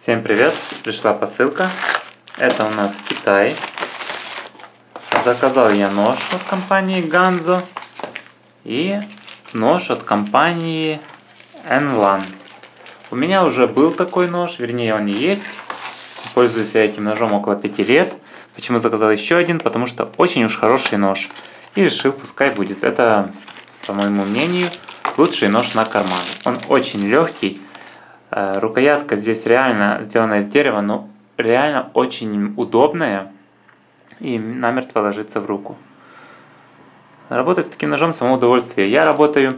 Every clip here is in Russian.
Всем привет! Пришла посылка. Это у нас Китай. Заказал я нож от компании Ганзо и нож от компании Enlan. У меня уже был такой нож, вернее он и есть. Пользуюсь я этим ножом около 5 лет. Почему заказал еще один? Потому что очень уж хороший нож. И решил, пускай будет. Это, по моему мнению, лучший нож на карман. Он очень легкий. Рукоятка здесь реально сделана из дерева, но реально очень удобная и намертво ложится в руку. Работать с таким ножом само удовольствие. Я работаю,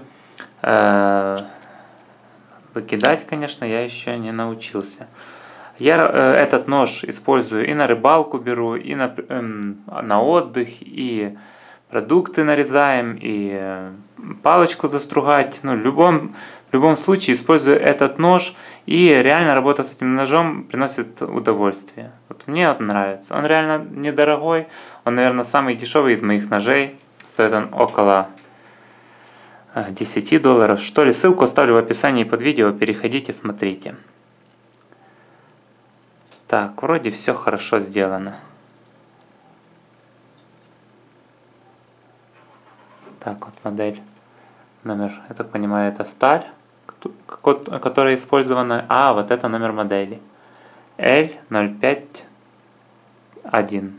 выкидать, конечно, я еще не научился. Я этот нож использую и на рыбалку беру, и на отдых, и продукты нарезаем, и палочку застругать. Ну, в любом случае использую этот нож, и реально работа с этим ножом приносит удовольствие. Вот мне он нравится. Он реально недорогой, он, наверное, самый дешевый из моих ножей. Стоит он около $10, что ли. Ссылку оставлю в описании под видео, переходите, смотрите. Так, вроде все хорошо сделано. Так, вот модель, номер, я так понимаю, это сталь, которая использована. А, вот это номер модели. L051.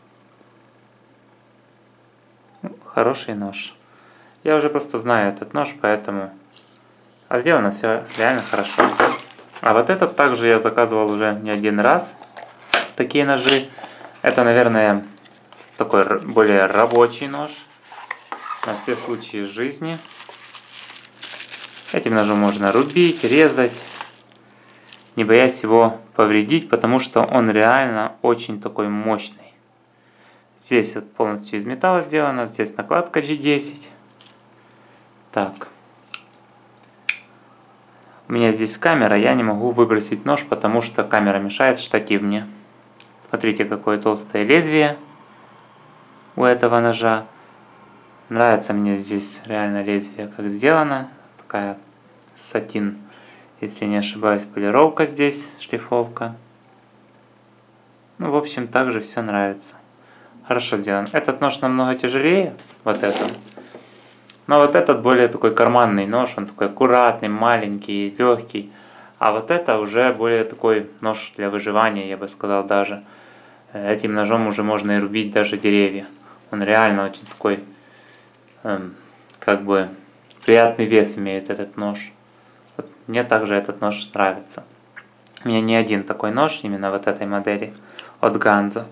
Хороший нож. Я уже просто знаю этот нож, поэтому... А сделано все реально хорошо. А вот этот также я заказывал уже не один раз. Такие ножи. Это, наверное, такой более рабочий нож. На все случаи жизни. Этим ножом можно рубить, резать, не боясь его повредить, потому что он реально очень такой мощный. Здесь вот полностью из металла сделано, здесь накладка G10. Так. У меня здесь камера, я не могу выбросить нож, потому что камера мешает, штатив мне. Смотрите, какое толстое лезвие у этого ножа. Нравится мне здесь реально лезвие, как сделано. Такая сатин, если не ошибаюсь, полировка здесь, шлифовка. Ну, в общем, также все нравится. Хорошо сделан. Этот нож намного тяжелее, вот этот. Но вот этот более такой карманный нож, он такой аккуратный, маленький, легкий. А вот это уже более такой нож для выживания, я бы сказал даже. Этим ножом уже можно и рубить даже деревья. Он реально очень такой... как бы приятный вес имеет этот нож. Вот мне также этот нож нравится. У меня не один такой нож, именно вот этой модели от Ганзо.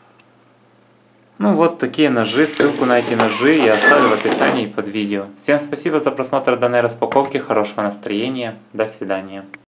Ну вот такие ножи, ссылку на эти ножи я оставлю в описании под видео. Всем спасибо за просмотр данной распаковки, хорошего настроения, до свидания.